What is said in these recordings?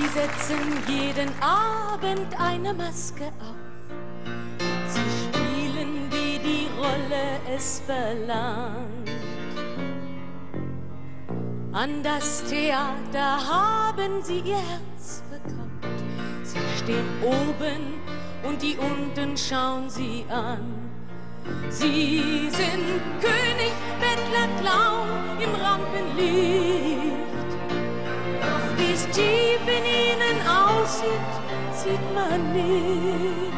Sie setzen jeden Abend eine Maske auf. Sie spielen, wie die Rolle es verlangt. An das Theater haben sie ihr Herz verkauft. Sie stehen oben und die unten schauen sie an. Sie sind König, Bettler, Clown im Rampenlicht. Doch wie es tief in ihnen aussieht, sieht man nicht.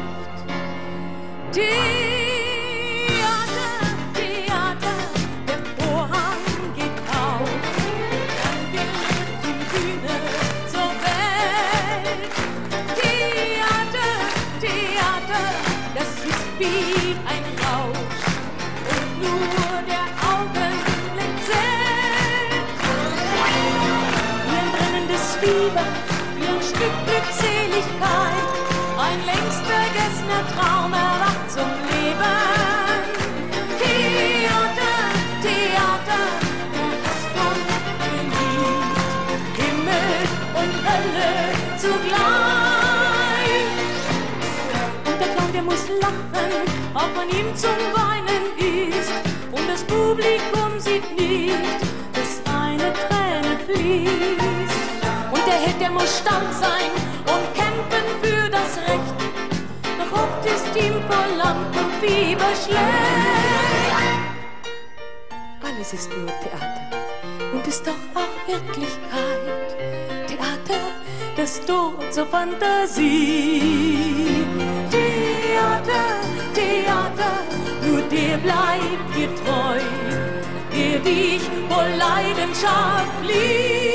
Theater, Theater, der Vorhang geht auf. Dann wird die Bühne zur Welt. Theater, Theater, das ist wie ein Rausch. Und nur der Augenblick zählt. Wie ein brennendes Fieber, wie ein Stück Glückseligkeit. Ein längst vergessener Traum erwacht zum Leben. Theater, Theater, du hast von geliebt. Himmel und Hölle zugleich. Und der Clown, der muss lachen, auch wenn ihm zum Weinen ist. Und das Publikum sieht nicht, dass eine Träne fließt. Und der Held, der muss stark sein und kämpfen für das Recht. Doch oft ist ihm vor Lampenfieber schlecht. Alles ist nur Theater und ist doch auch Wirklichkeit. Theater, das Tod zur Fantasie. Theater, Theater, nur der bleibt dir treu, der dich vor Leidenschaft liebt.